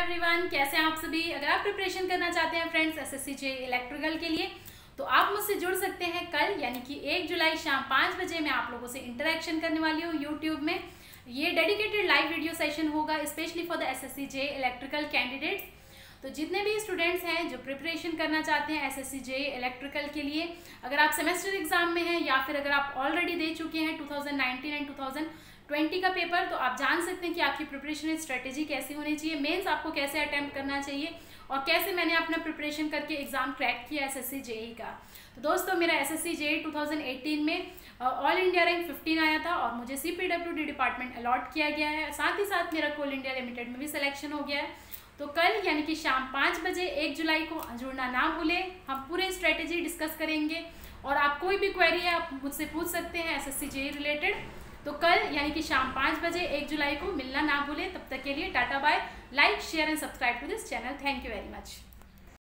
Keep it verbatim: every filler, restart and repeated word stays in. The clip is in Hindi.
एवरीवन, कैसे हैं आप सभी। अगर आप प्रिपरेशन करना चाहते हैं फ्रेंड्स एसएससी जे इलेक्ट्रिकल के लिए तो आप मुझसे जुड़ सकते हैं कल, यानी कि एक जुलाई शाम पाँच बजे मैं आप लोगों से इंटरेक्शन करने वाली हूँ यूट्यूब में। ये डेडिकेटेड लाइव वीडियो सेशन होगा specially for the SSC J electrical candidates. तो जितने भी स्टूडेंट्स हैं जो प्रिपरेशन करना चाहते हैं एसएससी जे इलेक्ट्रिकल के लिए, अगर आप सेमेस्टर एग्जाम में हैं या फिर अगर आप ऑलरेडी दे चुके हैं two thousand nineteen and two thousand twenty का पेपर, तो आप जान सकते हैं कि आपकी प्रिपरेशन स्ट्रेटेजी कैसी होनी चाहिए, मेंस आपको कैसे अटेम्प्ट करना चाहिए और कैसे मैंने अपना प्रिपरेशन करके एग्जाम क्रैक किया एसएससी जेई का। तो दोस्तों, मेरा SSC JE two thousand eighteen में ऑल इंडिया रैंक फिफ्टीन आया था और मुझे सीपीडब्ल्यूडी डिपार्टमेंट अलॉट किया गया है। साथ ही साथ मेरा कोल इंडिया लिमिटेड में भी सिलेक्शन हो गया है। तो कल यानी कि शाम पाँच बजे एक जुलाई को जुड़ना ना भूलें। हम पूरे स्ट्रेटेजी डिस्कस करेंगे और आप कोई भी क्वेरी है आप मुझसे पूछ सकते हैं एसएससी जेई रिलेटेड। तो कल यानी कि शाम पाँच बजे एक जुलाई को मिलना ना भूलें। तब तक के लिए tata bye. Like share and subscribe to this channel. Thank you very much.